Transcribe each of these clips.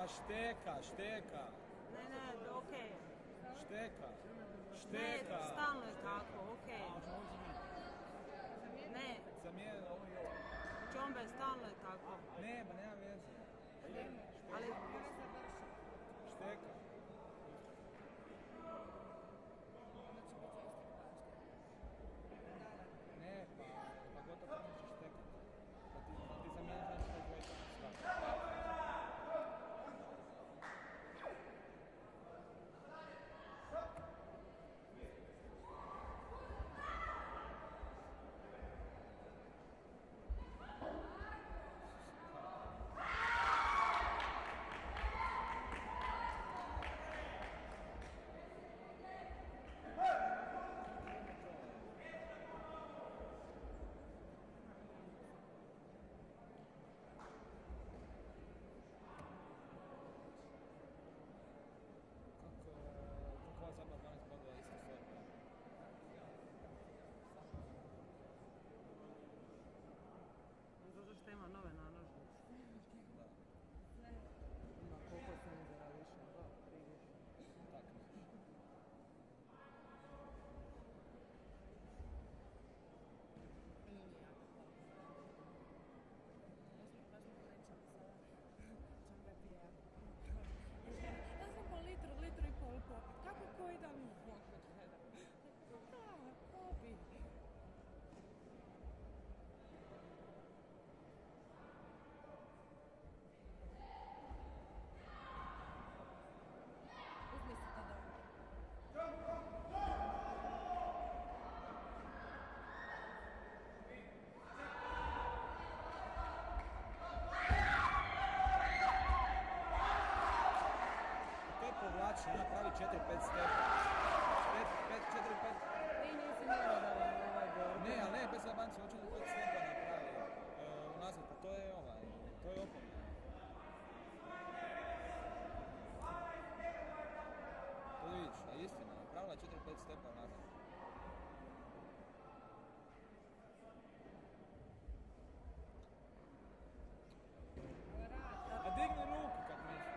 A šteka. Ne, okej. Šteka. Ne, stalno je tako, okej. Ne, Zamijeni ovo i ovo. Čombe, stalno je tako. Ne, ma nema veze. Ali, Šteka. Ne, pa gotovo neće štekati. Pa ti zamijeni znači da dvojica na stvar. Kako sad na 12 bodova isto forma? zato što ima nove nanožnice. Da, Ima koliko senzora više, 2, 3 više. tak nešto. Ja sam po litru i pol popit. Kako koji dan mogu gledam? Da, popit. Uzmi se to dobro. Povlači, napravi 4-5 stepa. 4-5. Ti nisi mjerodala u ovoj borbi. Ne, ali ne, bez zabanci, hoću da 5 stepa napravi. Unazad, pa to je opomena. To vidiš, a istina, napravila 4-5 stepa nazad. A digni ruku kad misliš.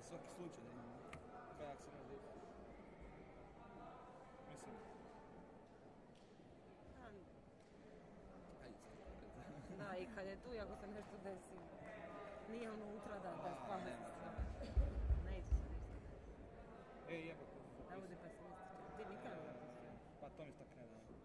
svaki slučaj da imamo. Kajak se može ići. Mislim, ajde se. Da, i kad je tu i ako se nešto desi, nije unutra da spavne nema. Neće se ništa desiti. Ej, jebote. Ne budi pesimističan. Ti nikad ne budi pesimističan. Pa to mi se tak ne da.